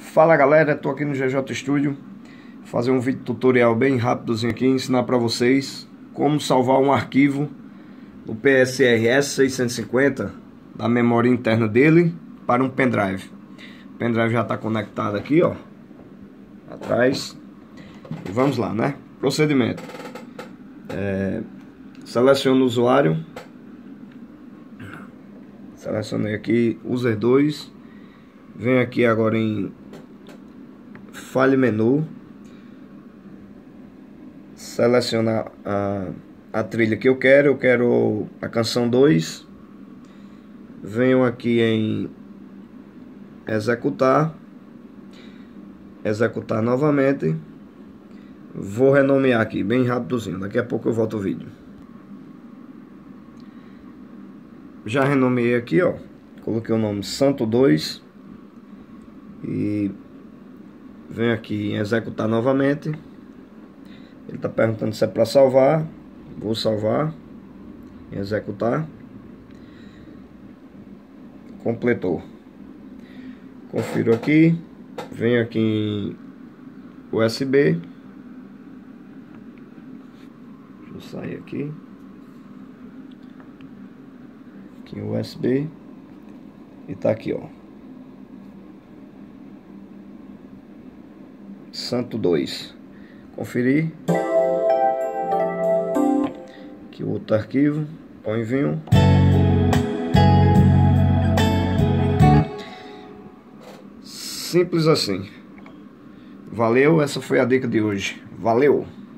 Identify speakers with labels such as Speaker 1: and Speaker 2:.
Speaker 1: Fala galera, tô aqui no GJ Studio fazer um vídeo tutorial bem rápidozinho aqui, ensinar para vocês como salvar um arquivo no PSRS 650 da memória interna dele para um pendrive. O pendrive já está conectado aqui, ó, atrás. E vamos lá, né? Procedimento: seleciono o usuário, selecionei aqui user 2, venho aqui agora em File Menu, selecionar a trilha que eu quero a canção 2, venho aqui em executar novamente, vou renomear aqui bem rapidozinho, daqui a pouco eu volto o vídeo. Já renomeei aqui, ó, coloquei o nome Santo 2 e venho aqui em executar novamente. Ele está perguntando se é para salvar. Vou salvar em executar. Completou. Confiro aqui. Venho aqui em USB. Deixa eu sair aqui. Aqui em USB. E tá aqui, ó, Santo 2. Conferir. Aqui o outro arquivo. Põe vinho. Simples assim. Valeu, essa foi a dica de hoje. Valeu!